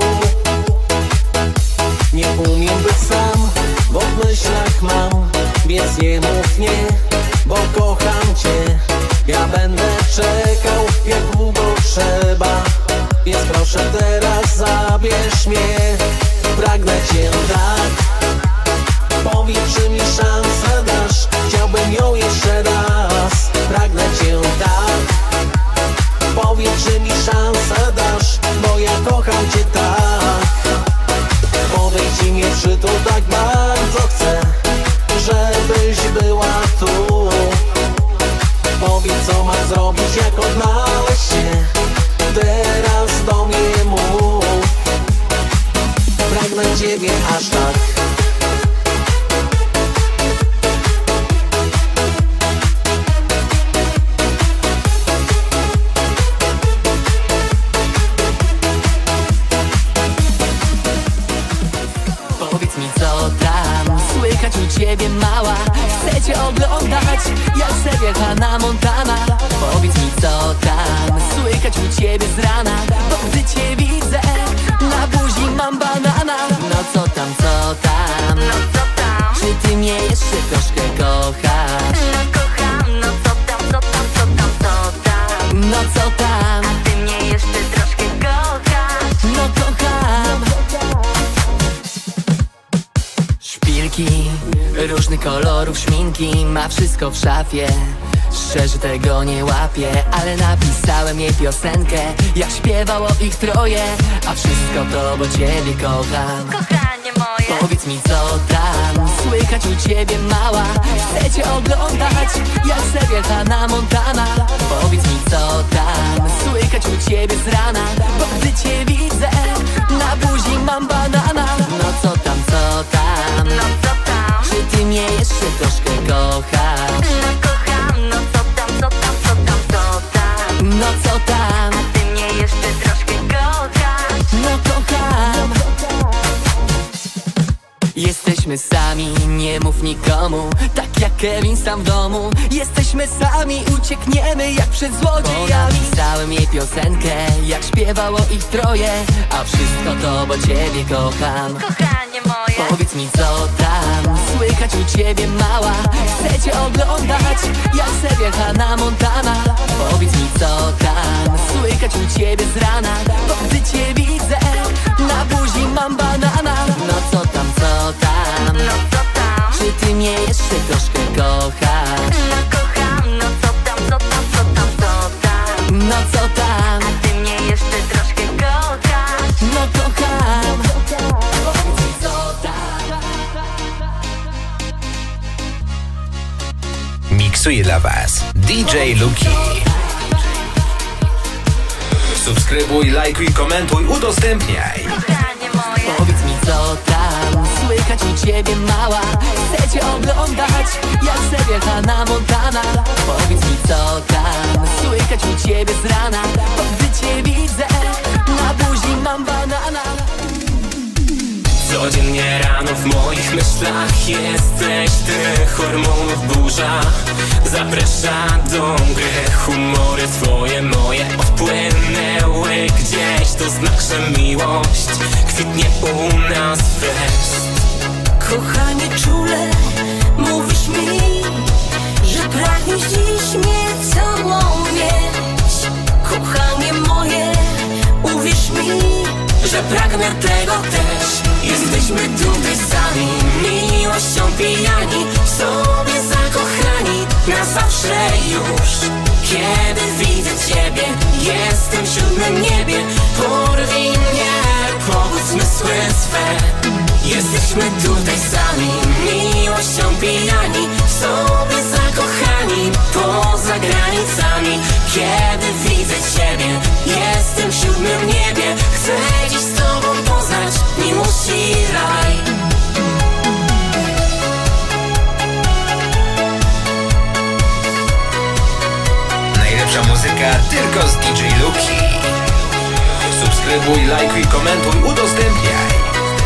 Nie umiem być sam, bo w myślach mam, więc nie mów nie, bo kocham cię. Ja będę czekał, jak długo trzeba, więc proszę teraz zabierz mnie. Pragnę cię tak, powiedz, czy mi szansę dasz. Chciałbym ją jeszcze raz. Pragnę cię tak, powiedz, czy mi szansę dasz, bo ja kocham cię tak. Podejdź i mnie przytul, tak bardzo chcę, żebyś była tu. Powiedz, co mam zrobić, jak odnaleźć się. Teraz do mnie mów. Pragnę ciebie aż tak. Powiedz mi, co tam słychać u ciebie, mała. Chcę cię oglądać jak sobie Hannah Montana. Powiedz mi, co tam słychać u ciebie z rana, bo gdy cię widzę, na buzi mam banana. No co tam, co tam, No co tam? czy ty mnie jeszcze troszkę kochasz? No kocham, no co tam, co tam, co tam, co tam? No co tam, A ty mnie jeszcze troszkę kochasz? no kocham. Szpilki różnych kolorów, szminki, ma wszystko w szafie. Szczerze tego nie łapię, ale napisałem jej piosenkę, jak śpiewało ich troje. A wszystko to, bo ciebie kocham. Kochanie, Powiedz mi co tam słychać u ciebie mała. Chcę cię oglądać jak serial Hannah Montana. Powiedz mi co tam słychać u ciebie z rana, bo gdy cię widzę na buzi mam banana. No co tam, co tam, No co tam? czy ty mnie jeszcze troszkę kochasz? No kocham, no co tam, co tam, co tam, co tam? No co tam, A ty mnie jeszcze troszkę kochasz? no kocham. Jesteśmy sami, nie mów nikomu, tak jak Kevin sam w domu. Jesteśmy sami, uciekniemy jak przed złodziejami. Napisałem jej piosenkę, jak śpiewało ich troje, a wszystko to, bo ciebie kocham. Kochanie moje. Powiedz mi co tam słychać u ciebie mała. Chcę cię oglądać jak serial Hannah Montana. Powiedz mi co tam słychać u ciebie z rana, bo gdy cię widzę na buzi mam banana. No co tam, co tam, No co tam? czy ty mnie jeszcze troszkę kochasz? No kocham, no co tam, co tam, co tam, co tam? No co tam, A ty mnie jeszcze troszkę kochasz? no kocham. Powiedz mi co tam. Miksuje dla Was D J Luki. Subskrybuj, lajkuj, komentuj, udostępniaj. Kochanie moje. Powiedz mi co tam słychać u ciebie mała. Chcę cię oglądać jak serial Hannah Montana. Powiedz mi co tam słychać u ciebie z rana, bo gdy cię widzę na buzi mam banana. Codziennie rano w moich myślach jesteś ty. Hormonów burza zaprasza do gry. Humory twoje, moje odpłynęły gdzieś. To znak, że miłość kwitnie u nas fest. Kochanie czule, mówisz mi, że pragniesz dziś mnie całą mieć. Kochanie moje, uwierz mi, że pragnę tego też. Jesteśmy tutaj sami, miłością pijani, w sobie zakochani, na zawsze już. Kiedy widzę ciebie, jestem w siódmym niebie. Porwij mnie, pobudź zmysły swe. Jesteśmy tutaj sami, miłością pijani, w sobie zakochani, poza granicami. Kiedy widzę ciebie, jestem w siódmym niebie. Chcę dziś z tobą poznać miłość i raj. Najlepsza muzyka tylko z D J Luki. Subskrybuj, lajkuj, komentuj, udostępniaj.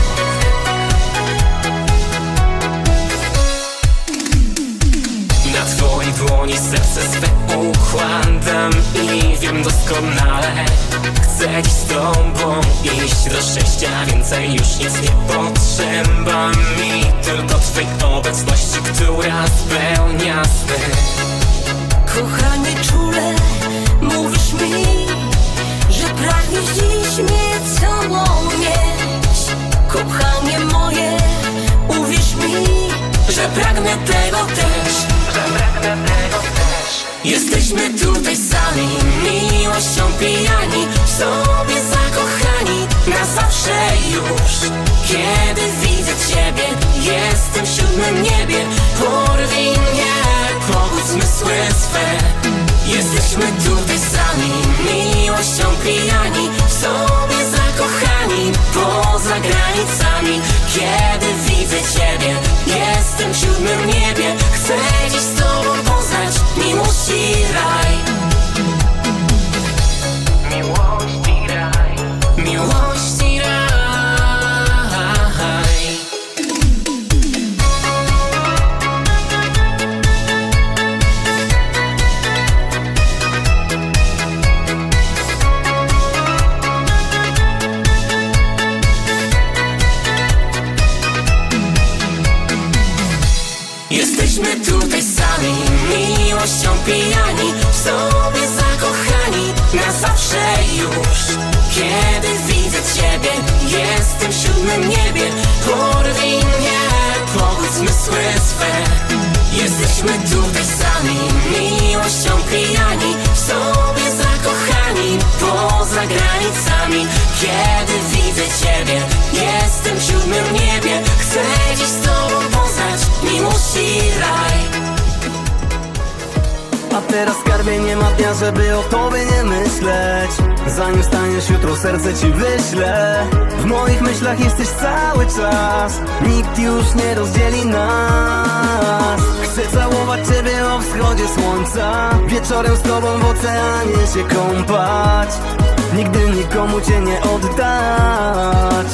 Na twojej dłoni serce swe układam i wiem doskonale, chcę dziś z tobą iść do szczęścia. Więcej już nic nie potrzeba mi, tylko twej obecności, która spełnia sny. kochanie czule, mówisz mi, że pragniesz dziś mnie całą mieć. Kochanie moje, uwierz mi, że pragnę tego też, że pragnę tego też. Jesteśmy tutaj sami, miłością pijani, w sobie zakochani, na zawsze już. Kiedy widzę ciebie, jestem w siódmym niebie. Porwij mnie, pobudź zmysły swe. Jesteśmy tutaj sami, miłością pijani, w sobie zakochani, poza granicami. Kiedy widzę ciebie, jestem w siódmym niebie. Chcę dziś z tobą poznać miłość i raj. Miłość i raj. Miłość i raj. Jesteśmy tutaj sami, miłością pijani, w sobie zakochani, na zawsze już. Kiedy widzę ciebie, jestem w siódmym niebie. Porwij mnie, pobudź zmysły swe. Jesteśmy tutaj sami, miłością pijani, w sobie zakochani, poza granicami. Kiedy widzę ciebie, jestem w siódmym niebie. A teraz skarbie nie ma dnia, żeby o tobie nie myśleć. Zanim staniesz jutro, serce ci wyślę. W moich myślach jesteś cały czas. Nikt już nie rozdzieli nas. Chcę całować ciebie o wschodzie słońca. Wieczorem z tobą w oceanie się kąpać. Nigdy nikomu cię nie oddać.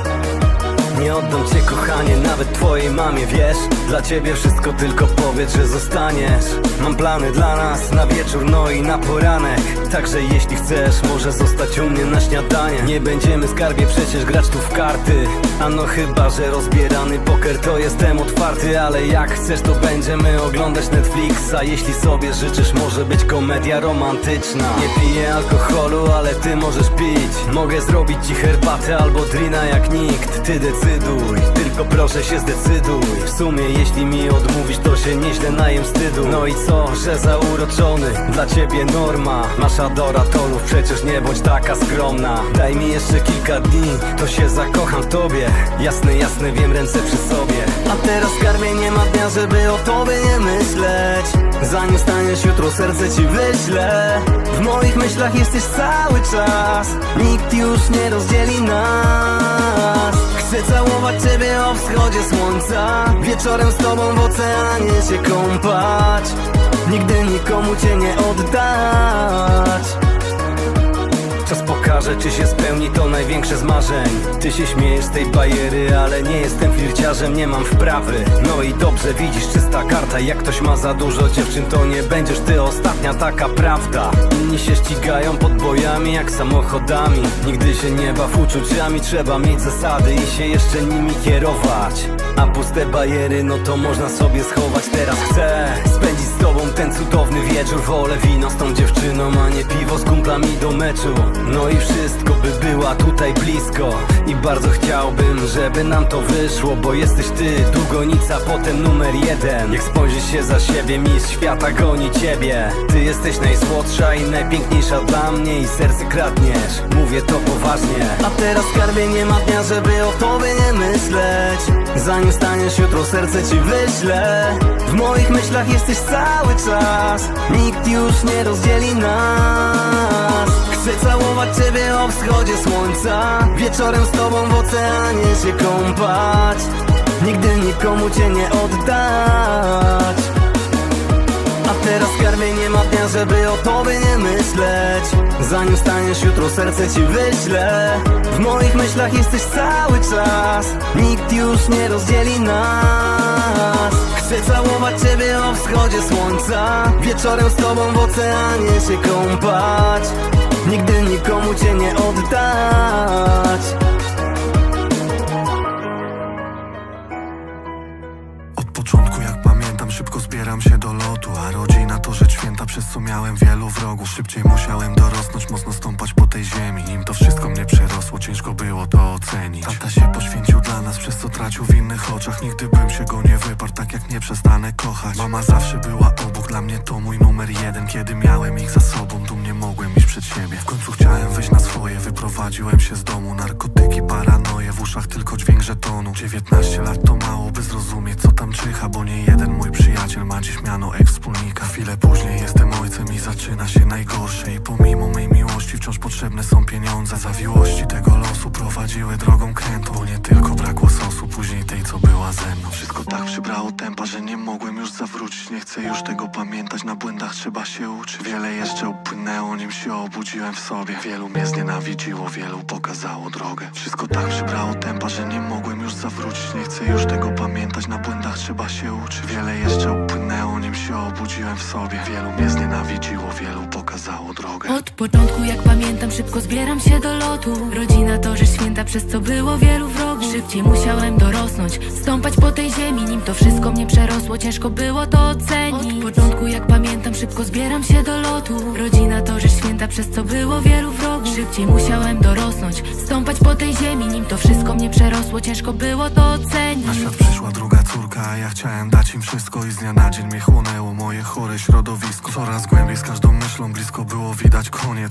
Nie oddam cię, kochanie, nawet twojej mamie, wiesz. Dla ciebie wszystko, tylko powiedz, że zostaniesz. Mam plany dla nas na wieczór, no i na poranek. Także jeśli chcesz, może zostać u mnie na śniadanie. Nie będziemy, skarbie, przecież grać tu w karty. A no chyba, że rozbierany poker, to jestem otwarty. Ale jak chcesz, to będziemy oglądać Netflixa. Jeśli sobie życzysz, może być komedia romantyczna. Nie piję alkoholu, ale ty możesz pić. Mogę zrobić ci herbatę albo drina jak nikt. Ty decyduj, tylko proszę się zdecyduj. W sumie jeśli mi odmówisz, to się nieźle najem wstydu. No i co, że zauroczony, dla ciebie norma. Masz adoratorów, przecież nie bądź taka skromna. Daj mi jeszcze kilka dni, to się zakocham w tobie. Jasne, jasne, wiem, ręce przy sobie. A teraz, skarbie, nie ma dnia, żeby o tobie nie myśleć. Zanim staniesz jutro, serce ci wyślę. W moich myślach jesteś cały czas. Nikt już nie rozdzieli nas. Chcę całować ciebie o wschodzie słońca. Wieczorem z tobą w oceanie się kąpać. Nigdy nikomu cię nie oddać. Czas pokaże, czy się spełni to największe z marzeń. Ty się śmiejesz z tej bajery, ale nie jestem flirciarzem, nie mam wprawy. No i dobrze, widzisz, czysta karta. Jak ktoś ma za dużo dziewczyn, to nie będziesz ty ostatnia, taka prawda. Inni się ścigają pod bojami jak samochodami. Nigdy się nie baw uczuciami, trzeba mieć zasady i się jeszcze nimi kierować. A puste bajery, no to można sobie schować. Teraz chcę spędzić z tobą ten cudowny wieczór. Wolę wino z tą dziewczyną, a nie piwo z kumplami do meczu. No i wszystko by była tutaj blisko. I bardzo chciałbym, żeby nam to wyszło. Bo jesteś ty, długonica, potem numer jeden. Jak spojrzysz się za siebie, mistrz świata goni ciebie. Ty jesteś najsłodsza i najpiękniejsza dla mnie. I serce kradniesz, mówię to poważnie. A teraz, skarbie, nie ma dnia, żeby o tobie nie myśleć. Zanim staniesz jutro, serce ci wyślę. W moich myślach jesteś cały czas. Nikt już nie rozdzieli nas. Chcę całować ciebie o wschodzie słońca. Wieczorem z tobą w oceanie się kąpać. Nigdy nikomu cię nie oddać. A teraz, skarbie, nie ma dnia, żeby o tobie nie myśleć. Zanim staniesz jutro, serce ci wyślę. W moich myślach jesteś cały czas. Nikt już nie rozdzieli nas. Chcę całować ciebie o wschodzie słońca. Wieczorem z tobą w oceanie się kąpać. Nigdy nikomu cię nie oddać. Od początku, jak pamiętam, szybko zbieram się do lotu. A rodzina to rzecz święta, przez co miałem wielu wrogów. Szybciej musiałem dorosnąć, mocno stąpać po tej ziemi. Nim to wszystko mnie przerosło, ciężko było to ocenić. Tata się poświęcił dla nas, przez co tracił w innych oczach. Nigdy bym się go nie wyparł, tak jak nie przestanę kochać. Mama zawsze była obok, dla mnie to mój numer jeden. Kiedy miałem ich za sobą, dumnie mogłem iść przed siebie. W końcu chciałem wyjść na swoje, wyprowadziłem się z domu. Narkotyki, paranoje, w uszach tylko dźwięk żetonu. dziewiętnaście lat to mało, by zrozumieć, co tam czyha. Bo nie jeden mój przyjaciel ma dziś miano eks-wspólnika. Chwilę później jestem ojcem i zaczyna się najgorsze. I pomimo mej miłości wciąż potrzebne są pieniądze. Zawiłości tego losu prowadziły drogą krętą. Bo nie tylko brakło sosu, później tej, co była ze mną. Wszystko tak przybrało tempa, że nie mogłem już zawrócić. Nie chcę już tego pamiętać, na błędach trzeba się uczyć. Wiele jeszcze upłynęło, nim się obudziłem w sobie. Wielu mnie znienawidziło, wielu pokazało drogę. Wszystko tak przybrało tempa, że nie mogłem już zawrócić. Nie chcę już tego pamiętać, na błędach trzeba się uczyć. Wiele jeszcze upłynęło, nim się obudziłem w sobie. Wielu mnie znienawidziło, wielu pokazało drogę. Od początku, jak pamiętam, szybko zbieram się do lotu. Rodzina to rzecz święta, przez co było wielu wrogów. Szybciej musiałem dorosnąć, stąpać po tej ziemi. Nim to wszystko mnie przerosło, ciężko było to ocenić. Od początku, jak pamiętam, szybko zbieram się do lotu. Rodzina to rzecz święta, przez co było wielu wrogów. Szybciej musiałem dorosnąć, stąpać po tej ziemi. Nim to wszystko mnie przerosło, ciężko było to ocenić. Na świat przyszła druga córka, a ja chciałem dać im wszystko. I z dnia na dzień mnie chłonęło moje chore środowisko. Coraz głębiej, z każdą myślą blisko było widać koniec. Nim na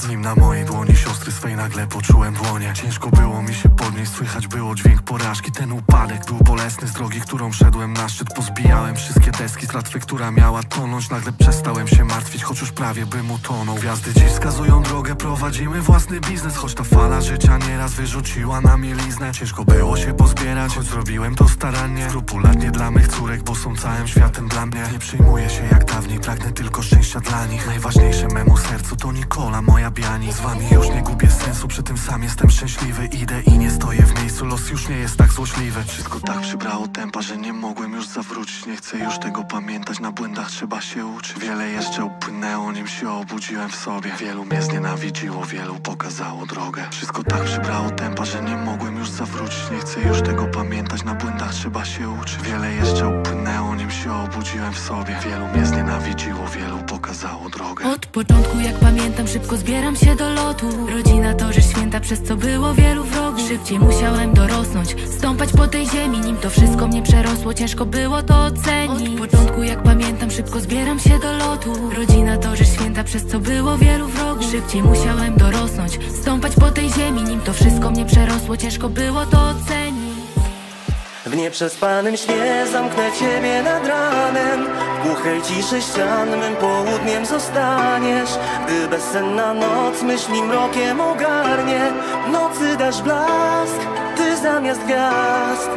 mojej dłoni siostry swej nagle poczułem dłonie. Ciężko było mi się podnieść, słychać było dźwięk porażki. Ten upadek był bolesny, z drogi, którą szedłem na szczyt. Pozbijałem wszystkie deski z tratwy, która miała tonąć. Nagle przestałem się martwić, choć już prawie bym utonął. Gwiazdy dziś wskazują drogę, prowadzimy własny biznes. Choć ta fala życia nieraz wyrzuciła na mieliznę. Ciężko było się pozbierać, choć zrobiłem to starannie. Skrupulatnie dla mych córek, bo są całym światem dla mnie. Nie przyjmuję się jak dawniej, pragnę tylko szczęścia dla nich. Najważniejsze memu sercu to Nikola, moja Biani. Z wami już nie gubię sensu, przy tym sam jestem szczęśliwy. Idę i nie stoję w miejscu, los już nie jest tak złośliwy. Wszystko tak przybrało tempa, że nie mogłem już zawrócić. Nie chcę już tego pamiętać, na błędach trzeba się uczyć. Wiele jeszcze upłynęło, nim się obudziłem w sobie. Wielu mnie znienawidziło, wielu pokazało drogę. Wszystko tak przybrało tempa, że nie mogłem już zawrócić. Nie chcę już tego pamiętać, na błędach trzeba się uczyć. Wiele jeszcze upłynęło, nim się obudziłem w sobie. Wielu mnie znienawidziło, wielu pokazało drogę. Od początku jak pamiętam szybko zbieram się do lotu. Rodzina to rzecz święta, przez co było wielu wrogów. Szybciej musiałem dorosnąć, stąpać po tej ziemi. Nim to wszystko mnie przerosło, ciężko było to ocenić. Od początku jak pamiętam szybko zbieram się do lotu. Rodzina to rzecz święta, przez co było wielu wrogów. Szybciej musiałem dorosnąć, stąpać po tej ziemi. Nim to wszystko mnie przerosło, ciężko było to ocenić. W nieprzespanym śnie zamknę ciebie nad ranem. W głuchej ciszy ścian mym południem zostaniesz. Gdy bezsenna noc myśli mrokiem ogarnie, nocy dasz blask, ty zamiast gwiazd.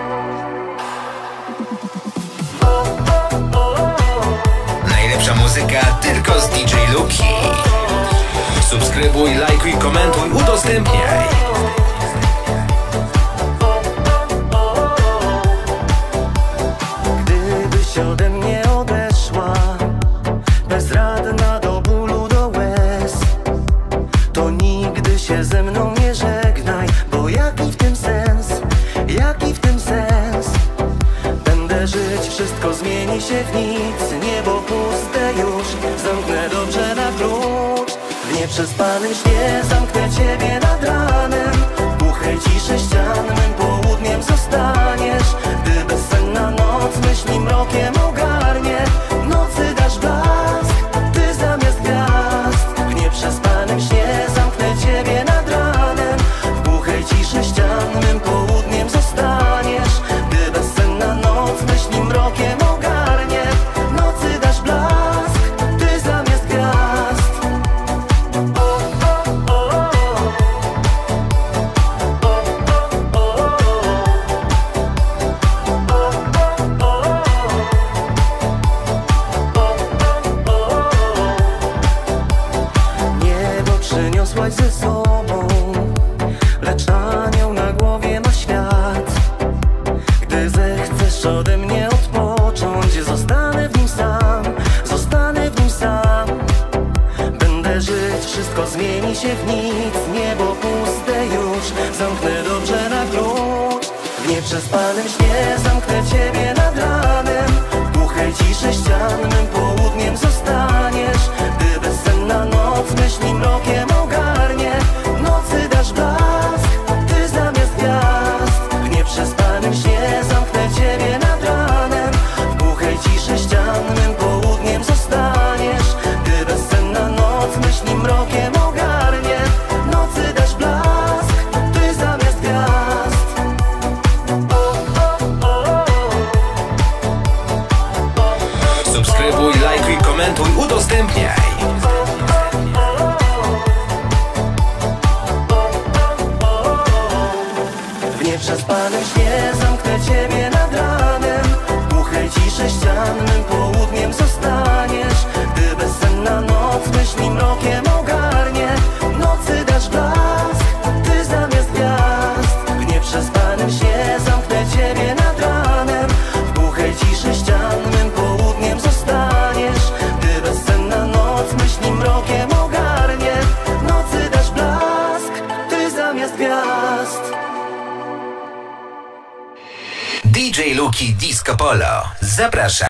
Najlepsza muzyka tylko z D J Luki. Subskrybuj, lajkuj, komentuj, udostępniaj. Ode mnie odeszła, bezradna do bólu, do łez, to nigdy się ze mną nie żegnaj, bo jaki w tym sens, jaki w tym sens? Będę żyć, wszystko zmieni się w nic, niebo puste już, zamknę dobrze na klucz. W nieprzespanym śnie zamknę ciebie nad ranem, w głuchej ciszy ścian mym południem zostaniesz. Gdy bezsenna noc myśli mrokiem ogarnie, nocy dasz blask, ty zamiast gwiazd. W nieprzespanym śnie zamknę ciebie nad ranem, w głuchej ciszy ścian mym południem zostaniesz. Gdy bezsenna noc myśli mrokiem ogarnie, nocy dasz blask, ty zamiast gwiazd. Przyniosłaś ze sobą, lecz anioł na głowie ma świat. Gdy zechcesz ode mnie odpocząć, zostanę w nim sam, zostanę w nim sam. Będę żyć, wszystko zmieni się w nic, niebo puste już, zamknę dobrze na klucz. W nieprzespanym śnie zamknę ciebie nad ranem, w głuchej ciszy ścian mym południem zostaniesz. Gdy bezsenna noc myśli mrokiem ogarnie, nocy dasz blask, ty zamiast gwiazd. W nieprzespanym śnie zamknę ciebie nad ranem, w głuchej ciszy ścian mym południem zostaniesz. Gdy bezsenna noc myśli mrokiem ogarnie, nocy dasz blask, ty zamiast gwiazd. Subskrybuj, lajkuj, komentuj, udostępniaj. W nieprzespanym śnie zamknę ciebie nad ranem, w głuchej ciszy ścian mym południem zostaniesz. Gdy bezsenna noc myśli mrokiem ogarnie, nocy dasz blask, ty zamiast gwiazd. W nieprzespanym śnie zamknę ciebie nad ranem, w głuchej ciszy ścian mym południem zostaniesz. Gdy bezsenna noc myśli mrokiem ogarnie, nocy dasz blask, ty zamiast gwiazd. D J Luki Disco Polo zaprasza.